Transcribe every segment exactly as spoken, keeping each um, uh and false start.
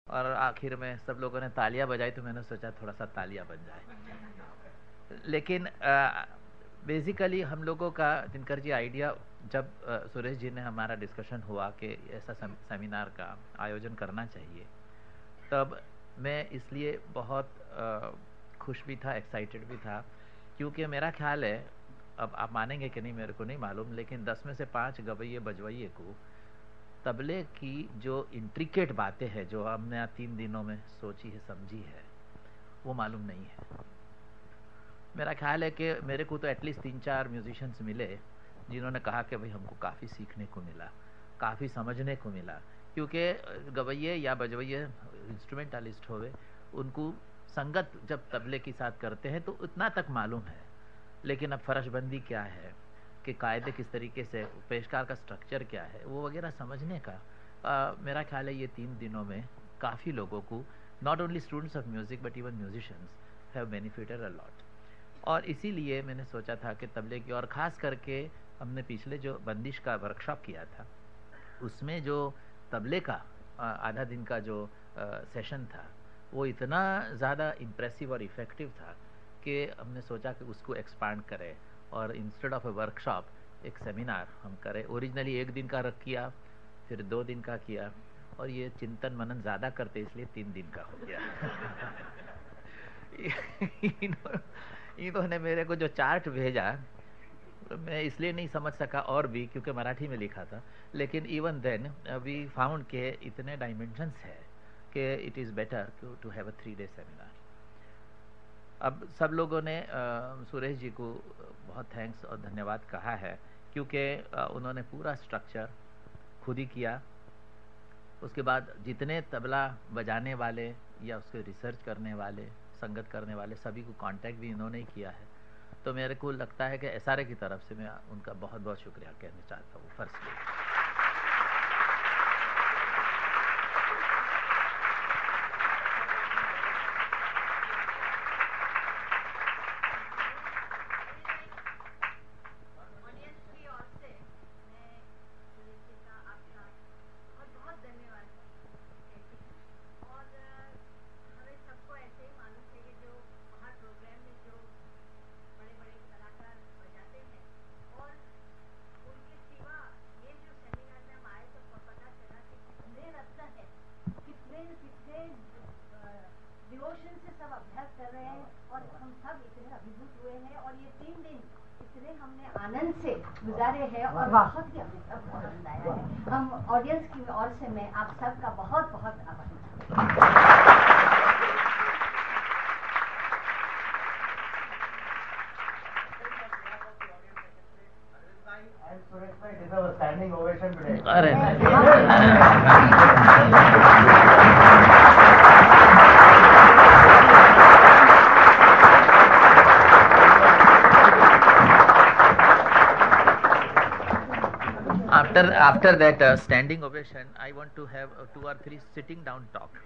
और आखिर में सब लोगों ने तालियां बजाई तो मैंने सोचा थोड़ा सा तालियां बन जाए। लेकिन बेसिकली हम लोगों का दिनकर जी आइडिया जब आ, सुरेश जी ने हमारा डिस्कशन हुआ कि ऐसा सेमिनार का आयोजन करना चाहिए, तब मैं इसलिए बहुत आ, खुश भी था, एक्साइटेड भी था, क्योंकि मेरा ख्याल है, अब आप मानेंगे कि नहीं मेरे को नहीं मालूम, लेकिन दस में से पाँच गवैये बजवैये को तबले की जो इंट्रिकेट बातें हैं जो हमने तीन दिनों में सोची है समझी है वो मालूम नहीं है। मेरा ख्याल है कि मेरे को तो एटलीस्ट तीन चार म्यूजिशियंस मिले जिन्होंने कहा कि भाई हमको काफ़ी सीखने को मिला, काफ़ी समझने को मिला, क्योंकि गवैये या बजवैये इंस्ट्रूमेंटलिस्ट होवे उनको संगत जब तबले के साथ करते हैं तो उतना तक मालूम है, लेकिन अब फरशबंदी क्या है कि कायदे किस तरीके से, पेशकार का स्ट्रक्चर क्या है, वो वगैरह समझने का आ, मेरा ख्याल है ये तीन दिनों में काफ़ी लोगों को, not only students of music but even musicians have benefited a lot. और इसीलिए मैंने सोचा था कि तबले की, और ख़ास करके हमने पिछले जो बंदिश का वर्कशॉप किया था उसमें जो तबले का आधा दिन का जो सेशन था वो इतना ज़्यादा इम्प्रेसिव और इफ़ेक्टिव था कि हमने सोचा कि उसको एक्सपांड करें और इंस्टेड ऑफ ए वर्कशॉप एक सेमिनार हम करें। ओरिजिनली एक दिन का रख किया, फिर दो दिन का किया, और ये चिंतन मनन ज़्यादा करते इसलिए तीन दिन का हो गया। इन्होंने मेरे को जो चार्ट भेजा मैं इसलिए नहीं समझ सका, और भी क्योंकि मराठी में लिखा था, लेकिन इवन देन वी फाउंड के इतने डायमेंशंस है कि it is better to have a three day seminar. अब सब लोगों ने आ, सुरेश जी को बहुत थैंक्स और धन्यवाद कहा है, क्योंकि उन्होंने पूरा स्ट्रक्चर खुद ही किया। उसके बाद जितने तबला बजाने वाले या उसके रिसर्च करने वाले, संगत करने वाले, सभी को कांटेक्ट भी इन्होंने ही किया है। तो मेरे को लगता है कि एस आर ए की तरफ से मैं उनका बहुत बहुत शुक्रिया कहना चाहता हूँ फर्स्टली। डिवोशन से सब अभ्यास कर रहे हैं और हम सब इतने अभिभूत हुए हैं, और ये तीन दिन इतने हमने आनंद से गुजारे हैं और बहुत ही हमें सब आनंद आया है। हम ऑडियंस की ओर से मैं आप सबका बहुत बहुत आभार। Standing ovation today. अरे after after that uh, standing ovation I want to have uh, two or three sitting down talk.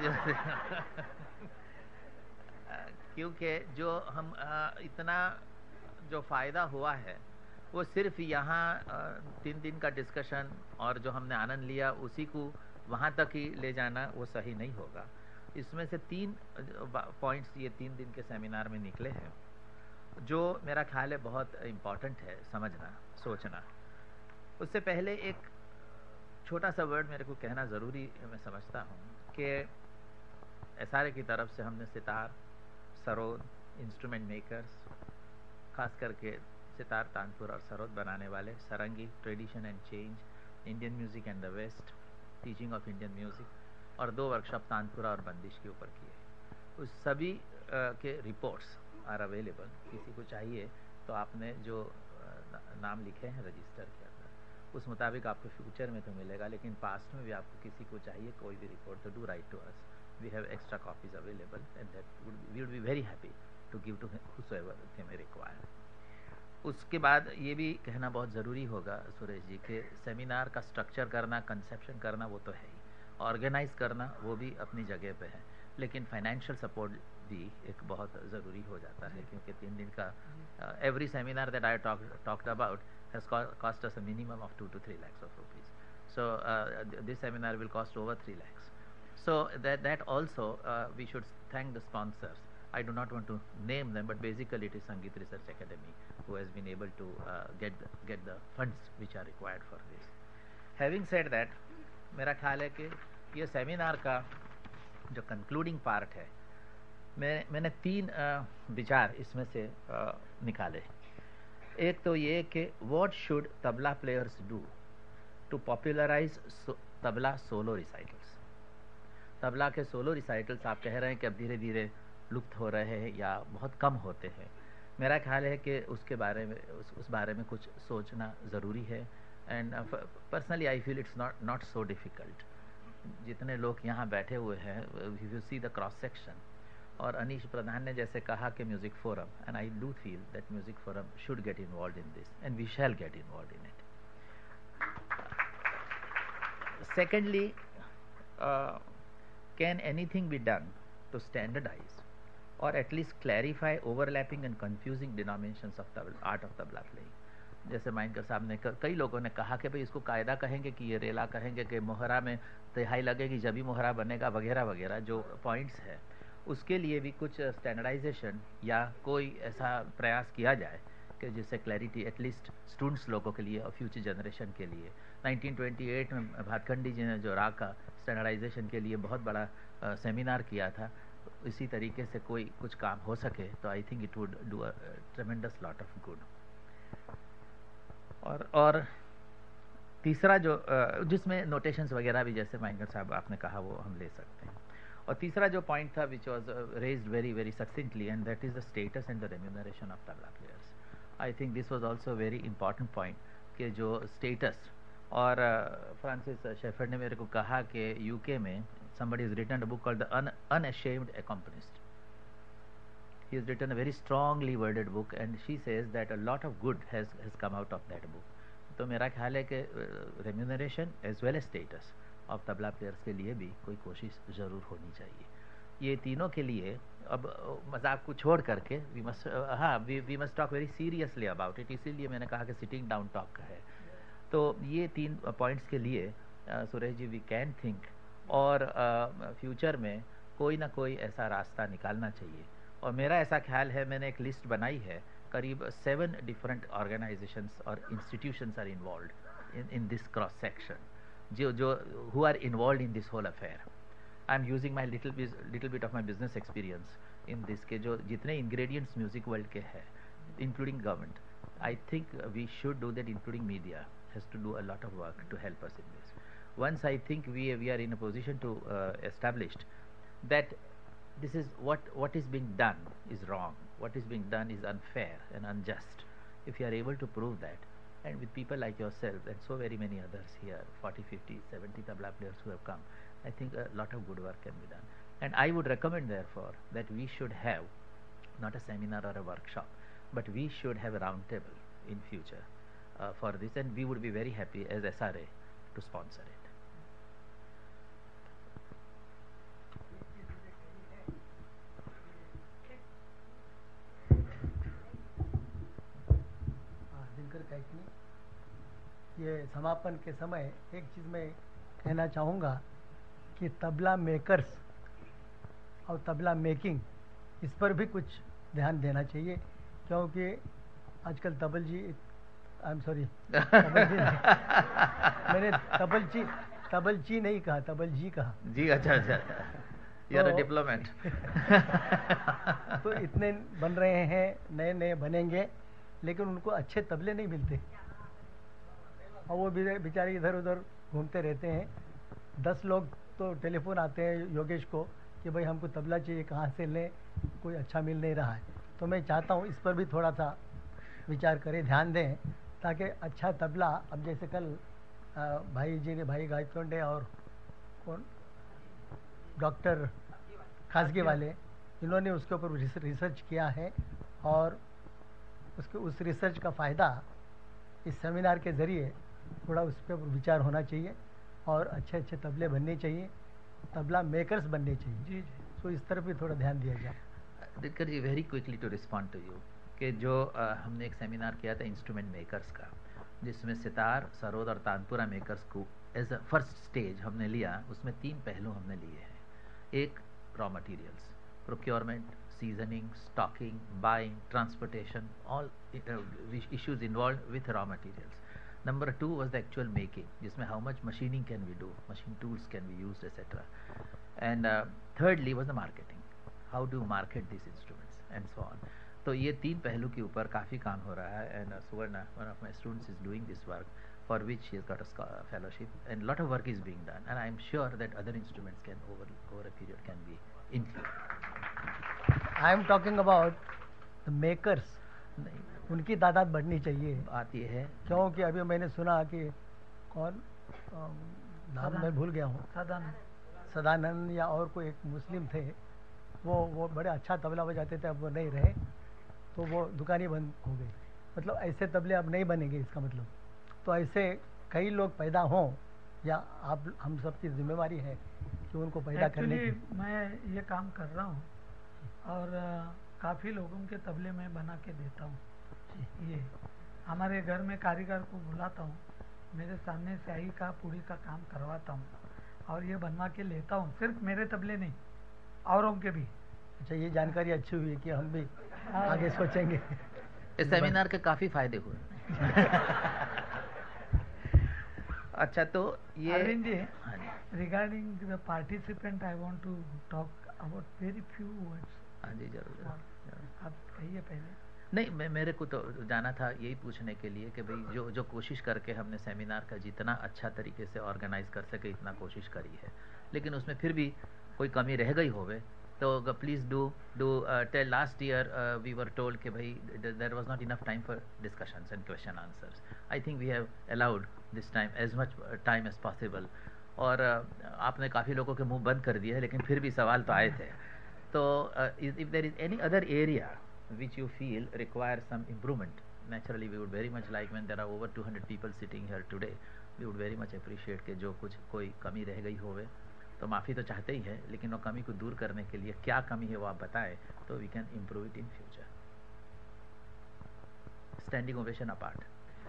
क्योंकि जो हम uh, इतना जो फ़ायदा हुआ है वो सिर्फ यहाँ तीन दिन का डिस्कशन और जो हमने आनंद लिया उसी को वहाँ तक ही ले जाना वो सही नहीं होगा। इसमें से तीन पॉइंट्स ये तीन दिन के सेमिनार में निकले हैं जो मेरा ख्याल है बहुत इम्पॉर्टेंट है समझना, सोचना। उससे पहले एक छोटा सा वर्ड मेरे को कहना ज़रूरी मैं समझता हूँ कि एस आर ए की तरफ से हमने सितार, सरोद, इंस्ट्रूमेंट मेकर्स, खास करके सितार, तानपुर और सरोद बनाने वाले, sarangi, tradition and change, Indian music and the west, teaching of Indian music, और दो वर्कशॉप तानपुरा और बंदिश के ऊपर किए। उस सभी uh, के रिपोर्ट्स आर अवेलेबल। किसी को चाहिए तो आपने जो uh, नाम लिखे हैं रजिस्टर के अंदर उस मुताबिक आपको फ्यूचर में तो मिलेगा, लेकिन पास्ट में भी आपको किसी को चाहिए कोई भी रिपोर्ट तो do write to us, we have extra copies available and that we would be very happy to give to whosoever they may require. उसके बाद ये भी कहना बहुत ज़रूरी होगा सुरेश जी के सेमिनार का स्ट्रक्चर करना, कंसेप्शन करना वो तो है ही, ऑर्गेनाइज करना वो भी अपनी जगह पे है, लेकिन फाइनेंशियल सपोर्ट भी एक बहुत ज़रूरी हो जाता है, क्योंकि तीन दिन का every seminar that I talked about has cost us a minimum of two two three lakhs of rupees, so this seminar will cost over three lakhs. So that that also uh, we should thank the sponsors. I do not want to name them, but basically it is Sangeet Research Academy who has been able to uh, get the, get the funds which are required for this. Having said that, मेरा ख्याल है कि ये seminar का जो concluding part है, मैं मैंने तीन uh, विचार इसमें से uh, निकाले. एक तो ये कि what should tabla players do to popularize tabla solo recitals. Tabla के सोलो रिसाइटल्स आप कह रहे हैं कि अब धीरे धीरे लुप्त हो रहे हैं या बहुत कम होते हैं. मेरा ख्याल है कि उसके बारे में उस, उस बारे में कुछ सोचना ज़रूरी है. And personally I feel it's not not so difficult. जितने लोग यहाँ बैठे हुए हैं, if you see the cross section, और अनीश प्रधान ने जैसे कहा कि music forum, and I do feel that music forum should get involve in this and we shall get involve in it. Secondly, can anything be done to standardize or at least clarify overlapping and confusing denominations of tabla, art of tabla playing. जैसे माइनकर साहब ने, कई लोगों ने कहा कि भाई इसको कायदा कहेंगे कि ये रेला कहेंगे कि मोहरा में तिहाई लगेगी जब भी मोहरा बनेगा वगैरह वगैरह जो पॉइंट्स है, उसके लिए भी कुछ स्टैंडर्डाइजेशन या कोई ऐसा प्रयास किया जाए कि जिससे क्लैरिटी एटलीस्ट स्टूडेंट्स लोगों के लिए और फ्यूचर जनरेशन के लिए. नाइनटीन ट्वेंटी एट में भातखंडी जी ने जो रा का स्टैंडर्डाइजेशन के लिए बहुत बड़ा सेमिनार किया था, इसी तरीके से कोई कुछ काम हो सके तो I think it would do a tremendous lot of good. और और तीसरा जो जिसमें नोटेशंस वगैरह भी जैसे माइनकर साहब आपने कहा वो हम ले सकते हैं. और तीसरा जो पॉइंट था which was raised very very succinctly, and that is the status and the remuneration of tabla players. I think this was also very important point कि जो स्टेटस, और फ्रांसिस शेफर्ड ने मेरे को कहा कि यूके में somebody has written a book called The Un Unashamed Accompanist. He has written a very strongly worded book, and she says that a lot of good has has come out of that book. तो मेरा ख्याल है कि remuneration as well as status of tabla players के लिए भी कोई कोशिश ज़रूर होनी चाहिए. ये तीनों के लिए अब मजाक को छोड़ करके we must हाँ we we must talk very seriously about it. इसीलिए मैंने कहा कि sitting down talk है. तो ये तीन पॉइंट्स के लिए Suresh ji we can think, और फ्यूचर uh, में कोई ना कोई ऐसा रास्ता निकालना चाहिए. और मेरा ऐसा ख्याल है, मैंने एक लिस्ट बनाई है, करीब सेवन डिफरेंट ऑर्गेनाइजेशंस और institutions are involve in in this cross section, जो जो who are involve in this whole affair. I am using my little little bit of my business experience in this, के जो जितने ingredients music world के हैं, including government, I think we should do that, including media has to do a lot of work to help us in this. Once I think we we are in a position to uh, establish that this is what what is being done is wrong, what is being done is unfair and unjust. If you are able to prove that, and with people like yourself and so very many others here, forty, fifty, seventy tabla players who have come, I think a lot of good work can be done. And I would recommend therefore that we should have not a seminar or a workshop, but we should have a round table in future uh, for this, and we would be very happy as S R A to sponsor it. ये समापन के समय एक चीज़ मैं कहना चाहूँगा कि tabla makers और तबला मेकिंग, इस पर भी कुछ ध्यान देना चाहिए, क्योंकि आजकल तबल जी आई एम सॉरी तबल जी मैंने तबल जी तबल जी नहीं कहा, तबल जी कहा जी. अच्छा अच्छा, यू आर अ डिप्लोमेट. तो इतने बन रहे हैं, नए नए बनेंगे, लेकिन उनको अच्छे तबले नहीं मिलते और वो बेचारे इधर उधर घूमते रहते हैं. दस लोग तो टेलीफोन आते हैं योगेश को कि भाई हमको तबला चाहिए, कहाँ से लें, कोई अच्छा मिल नहीं रहा है. तो मैं चाहता हूँ इस पर भी थोड़ा सा विचार करें, ध्यान दें, ताकि अच्छा तबला, अब जैसे कल आ, भाई जी ने, भाई गायतोंडे और कौन डॉक्टर खासगी वाले, इन्होंने उसके ऊपर रिसर्च किया है, और उसके उस रिसर्च का फ़ायदा इस सेमिनार के ज़रिए थोड़ा उस पर विचार होना चाहिए, और अच्छे अच्छे तबले बनने चाहिए, तबला मेकर्स बनने चाहिए. जी जी. तो इस तरफ भी थोड़ा ध्यान दिया जाए. Dinkar ji, very quickly to respond to you, कि जो आ, हमने एक सेमिनार किया था इंस्ट्रूमेंट मेकर्स का, जिसमें सितार, सरोद और तानपुरा मेकर्स को एज अ फर्स्ट स्टेज हमने लिया. उसमें तीन पहलू हमने लिए हैं. एक raw materials, procurement, seasoning, stocking, buying, transportation, all issues involve with raw materials. Number two was the actual making, जिसमें how much machining can we do, machine tools can be used, et cetera. And uh, thirdly was the marketing, how to market these instruments and so on. तो ये तीन पहलू के ऊपर काफ़ी काम हो रहा है. And uh, Suvarna, one of my students, is doing this work for which he has got a scho- fellowship, and lot of work is being done. And I am sure that other instruments can over over a period can be included. I am talking about the makers. नहीं, उनकी तादाद बढ़नी चाहिए. बात ये है क्योंकि अभी मैंने सुना कि कौन अम, नाम मैं भूल गया हूँ, सदानंद सदानंद या और कोई एक मुस्लिम थे, वो वो बड़े अच्छा तबला बजाते थे, अब वो नहीं रहे, तो वो दुकान ही बंद हो गई. मतलब ऐसे तबले अब नहीं बनेंगे, इसका मतलब. तो ऐसे कई लोग पैदा हों, या आप हम सबकी जिम्मेवारी है कि उनको पैदा करने एक्चुअली की. मैं ये काम कर रहा हूँ और अ, काफ़ी लोगों के तबले में बना के देता हूँ. ये हमारे घर में कारीगर को बुलाता हूँ, मेरे सामने स्याही का पूरी का काम करवाता हूँ और ये बनवा के लेता हूँ. सिर्फ मेरे तबले नहीं, औरों के भी. अच्छा, ये जानकारी अच्छी हुई कि हम भी आगे सोचेंगे. इस सेमिनार के काफ़ी फायदे हुए. अच्छा, तो ये अरविंद जी, हाँ जी, regarding the participant I want to talk about very few words. हाँ जी, जरूर जरूर, जरूर. आप कहिए पहले. नहीं, मैं मेरे को तो जाना था यही पूछने के लिए कि भाई जो जो कोशिश करके हमने सेमिनार का जितना अच्छा तरीके से ऑर्गेनाइज कर सके इतना कोशिश करी है, लेकिन उसमें फिर भी कोई कमी रह गई होवे तो please do do tell. Last year we were told कि भाई there was not enough time for discussions and question answers. I think we have allowed this time as much time as possible. और uh, आपने काफ़ी लोगों के मुंह बंद कर दिए हैं, लेकिन फिर भी सवाल तो आए थे. तो if there is any other area which you feel requires some improvement, naturally we would very much like, when there are over two hundred people sitting here today, we would very much appreciate कि जो कुछ कोई कमी रह गई होवे तो माफ़ी तो चाहते ही हैं, लेकिन वो कमी को दूर करने के लिए क्या कमी है वो आप बताएं तो we can improve it in future. Standing ovation apart.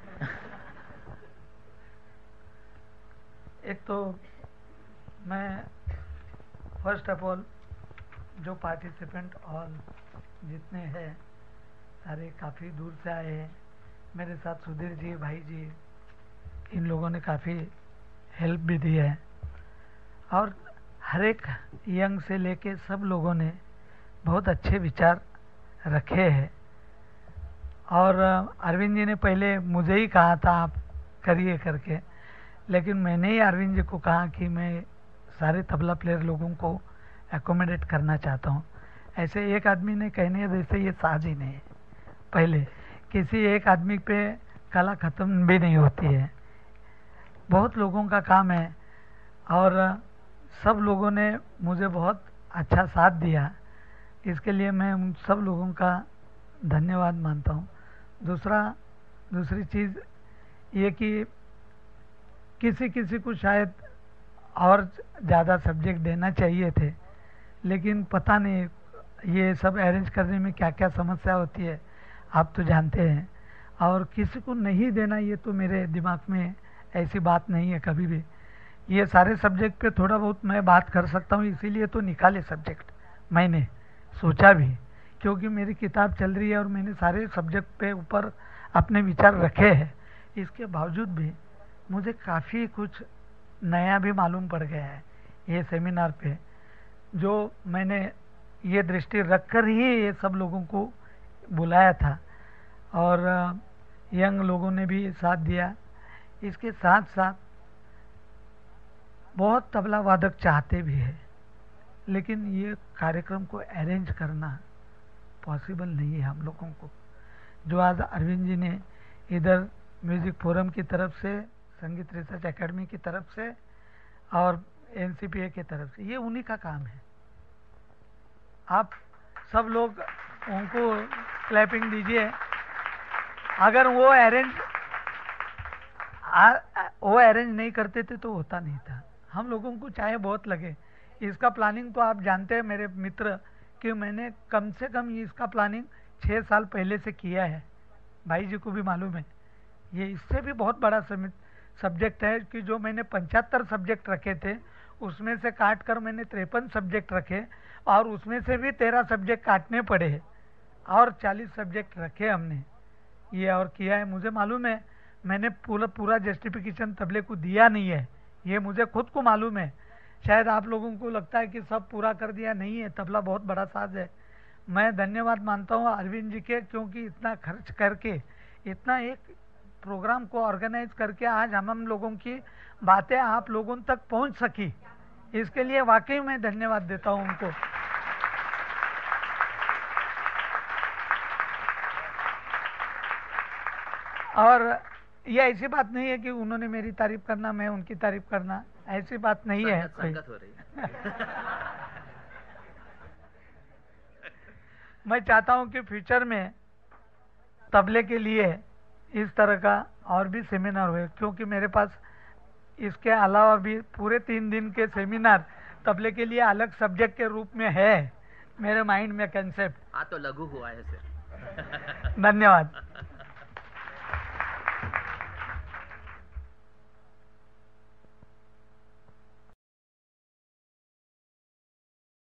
एक तो मैं फर्स्ट ऑफ ऑल जो पार्टिसिपेंट और जितने हैं सारे काफ़ी दूर से आए हैं. मेरे साथ सुधीर जी, भाई जी, इन लोगों ने काफ़ी हेल्प भी दी है. और हर एक यंग से लेके सब लोगों ने बहुत अच्छे विचार रखे हैं. और अरविंद जी ने पहले मुझे ही कहा था आप करिए करके, लेकिन मैंने ही अरविंद जी को कहा कि मैं सारे तबला प्लेयर लोगों को एकोमोडेट करना चाहता हूँ. ऐसे एक आदमी ने कहने जैसे ये साज ही नहीं है. पहले किसी एक आदमी पे कला ख़त्म भी नहीं होती है, बहुत लोगों का काम है. और सब लोगों ने मुझे बहुत अच्छा साथ दिया, इसके लिए मैं उन सब लोगों का धन्यवाद मानता हूँ. दूसरा दूसरी चीज़ ये कि किसी किसी को शायद और ज़्यादा सब्जेक्ट देना चाहिए थे, लेकिन पता नहीं ये सब अरेंज करने में क्या क्या समस्या होती है आप तो जानते हैं. और किसी को नहीं देना ये तो मेरे दिमाग में ऐसी बात नहीं है कभी भी. ये सारे सब्जेक्ट पे थोड़ा बहुत मैं बात कर सकता हूँ, इसीलिए तो निकाले सब्जेक्ट मैंने सोचा भी, क्योंकि मेरी किताब चल रही है और मैंने सारे सब्जेक्ट पे ऊपर अपने विचार रखे हैं. इसके बावजूद भी मुझे काफ़ी कुछ नया भी मालूम पड़ गया है ये सेमिनार पे, जो मैंने ये दृष्टि रखकर ही ये सब लोगों को बुलाया था. और यंग लोगों ने भी साथ दिया. इसके साथ साथ बहुत तबला वादक चाहते भी है, लेकिन ये कार्यक्रम को अरेंज करना पॉसिबल नहीं है हम लोगों को. जो आज अरविंद जी ने इधर म्यूजिक फोरम की तरफ से, संगीत रिसर्च एकेडमी की तरफ से और एन सी पी ए की तरफ से, ये उन्हीं का काम है. आप सब लोग उनको क्लैपिंग दीजिए. अगर वो अरेंज वो अरेंज नहीं करते थे तो होता नहीं था. हम लोगों को चाहे बहुत लगे, इसका प्लानिंग तो आप जानते हैं मेरे मित्र कि मैंने कम से कम इसका प्लानिंग छः साल पहले से किया है. भाई जी को भी मालूम है. ये इससे भी बहुत बड़ा सब्जेक्ट है कि जो मैंने पचहत्तर सब्जेक्ट रखे थे उसमें से काट कर मैंने तिरपन सब्जेक्ट रखे और उसमें से भी तेरह सब्जेक्ट काटने पड़े और चालीस सब्जेक्ट रखे हमने। ये और किया है, मुझे मालूम है मैंने पूरा पूरा जस्टिफिकेशन तबले को दिया नहीं है, ये मुझे खुद को मालूम है। शायद आप लोगों को लगता है कि सब पूरा कर दिया, नहीं है, तबला बहुत बड़ा साज है। मैं धन्यवाद मानता हूँ अरविंद जी के, क्योंकि इतना खर्च करके इतना एक प्रोग्राम को ऑर्गेनाइज करके आज हम हम लोगों की बातें आप लोगों तक पहुंच सकी, इसके लिए वाकई मैं धन्यवाद देता हूं उनको। और ये ऐसी बात नहीं है कि उन्होंने मेरी तारीफ करना मैं उनकी तारीफ करना, ऐसी बात नहीं है। संगत हो रही है। मैं चाहता हूं कि फ्यूचर में तबले के लिए इस तरह का और भी सेमिनार हुए, क्योंकि मेरे पास इसके अलावा भी पूरे तीन दिन के सेमिनार तबले के लिए अलग सब्जेक्ट के रूप में है मेरे माइंड में कंसेप्ट। हाँ तो लघु हुआ है सर। धन्यवाद।